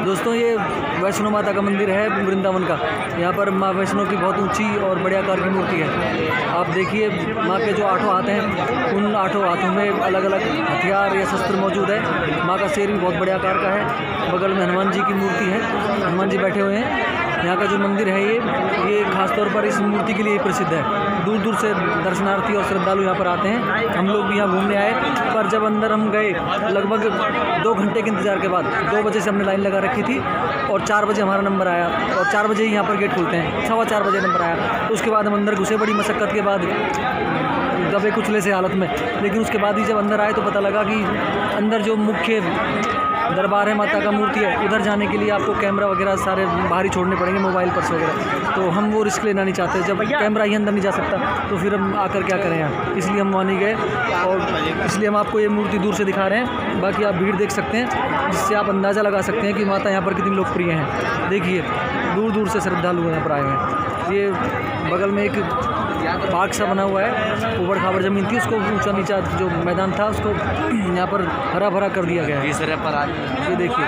दोस्तों ये वैष्णो माता का मंदिर है वृंदावन का। यहाँ पर माँ वैष्णो की बहुत ऊंची और बड़े आकार की मूर्ति है। आप देखिए माँ के जो 8 हाथ हैं, उन 8 हाथों में अलग अलग हथियार या शस्त्र मौजूद है। माँ का सिर भी बहुत बड़े आकार का है। बगल में हनुमान जी की मूर्ति है, हनुमान जी बैठे हुए हैं। यहाँ का जो मंदिर है ये खासतौर पर इस मूर्ति के लिए प्रसिद्ध है। दूर दूर से दर्शनार्थी और श्रद्धालु यहाँ पर आते हैं। हम लोग भी यहाँ घूमने आए, पर जब अंदर हम गए लगभग 2 घंटे के इंतज़ार के बाद 2 बजे से हमने लाइन लगा रखी थी और 4 बजे हमारा नंबर आया और 4 बजे ही यहाँ पर गेट खुलते हैं। 4:15 बजे नंबर आया। उसके बाद हम अंदर घुसे बड़ी मशक्क़त के बाद, दबे कुचले से हालत में। लेकिन उसके बाद ही जब अंदर आए तो पता लगा कि अंदर जो मुख्य दरबार है, माता का मूर्ति है, उधर जाने के लिए आपको कैमरा वगैरह सारे बाहर ही छोड़ने पड़ेंगे, मोबाइल पर्स वगैरह। तो हम वो रिस्क लेना नहीं चाहते। जब कैमरा ही अंदर नहीं जा सकता तो फिर हम आकर क्या करें यहाँ, इसलिए हम वहाँ नहीं गए। और इसलिए हम आपको ये मूर्ति दूर से दिखा रहे हैं। बाकी आप भीड़ देख सकते हैं, जिससे आप अंदाज़ा लगा सकते हैं कि माता यहाँ पर कितनी लोकप्रिय हैं। देखिए दूर दूर से श्रद्धालु यहाँ पर आए हैं। ये बगल में एक बाग सा बना हुआ है, ऊबड़ खाबड़ ज़मीन थी, उसको ऊंचा नीचा जो मैदान था उसको यहाँ पर हरा भरा कर दिया गया है। ये देखिए।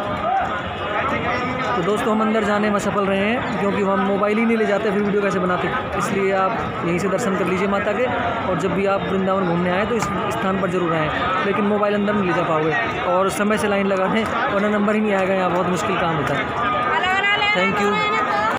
तो दोस्तों हम अंदर जाने में सफल रहे हैं, क्योंकि हम मोबाइल ही नहीं ले जाते, फिर वीडियो कैसे बनाते। इसलिए आप यहीं से दर्शन कर लीजिए माता के। और जब भी आप वृंदावन घूमने आए तो इस स्थान पर जरूर आएँ, लेकिन मोबाइल अंदर नहीं ले जा पाओगे और समय से लाइन लगा दें, वरना नंबर ही नहीं आएगा। यहाँ बहुत मुश्किल काम होता है। Thank you.